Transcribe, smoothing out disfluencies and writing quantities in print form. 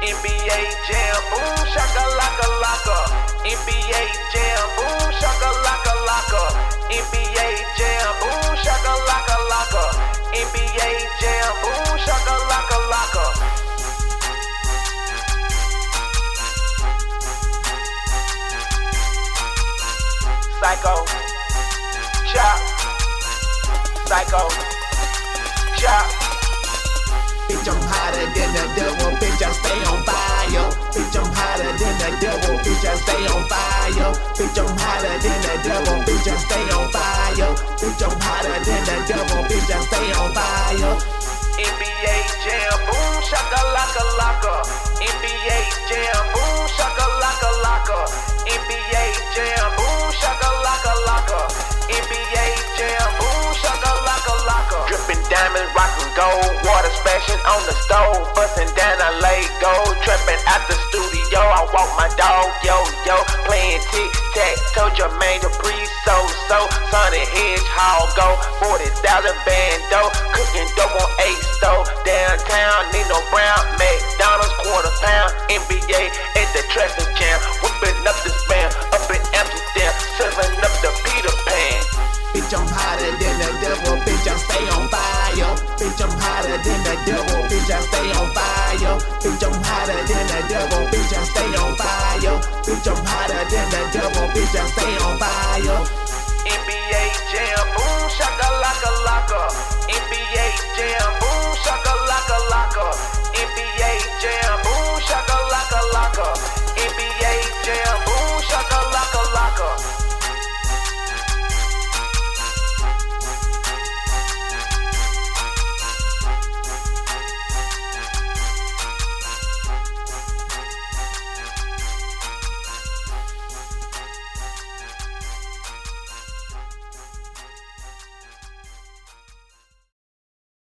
NBA Jam, boom, shaka laka laka. NBA Jam, boom, shaka laka laka. NBA Jam, boom, shaka laka laka. NBA Jam, boom, shaka laka laka. Psycho, chop, psycho, chop. Bitch, I'm hotter than the devil, bitch, I stay on fire. Bitch, I'm hotter than the devil, bitch, I stay on fire. Bitch, I'm hotter than the devil, bitch, I stay on fire. Bitch, I'm hotter than the devil, bitch, I stay on fire. NBA Jam, boom, shaka laka laka. NBA Jam, boom, shaka laka laka. NBA Jam, boom, shaka laka laka. NBA Jam, boom, shaka laka laka. Dripping diamonds, rockin' gold, water splashing on the stove, bustin' down a lake gold, trapping at the studio. I walk my dog, yo yo, playing tic tac toe, Jermaine Dupri, so Sonic Hedgehog go, 40,000 bando, cooking dope on 8 stove, downtown Nino Brown, McDonald's quarter pound, NBA at the traffic jam, whipping up the spam, up in Amsterdam, serving up the Peter Pan. Bitch, I'm hotter than the devil, bitch, I stay on fire. Bitch, I'm hotter than the devil, bitch, I stay on fire. Bitch, I'm hotter than the devil, bitch, I stay on fire. Bitch, I'm hotter than the devil, bitch, I stay on fire. NBA Jam, boom, shaka laka laka. NBA Jam, boom, shaka laka laka. NBA Jam.